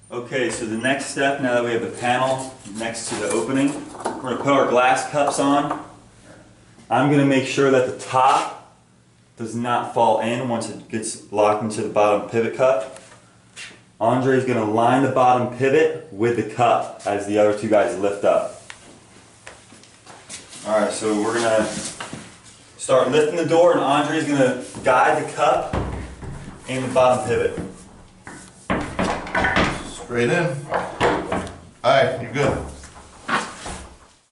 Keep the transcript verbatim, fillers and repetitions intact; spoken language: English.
Okay, so the next step, now that we have the panel next to the opening, we're going to put our glass cups on. I'm going to make sure that the top does not fall in once it gets locked into the bottom pivot cup. Andre's going to line the bottom pivot with the cup as the other two guys lift up. Alright, so we're going to start lifting the door, and Andre's going to guide the cup in the bottom pivot. Straight in. Alright, you're good.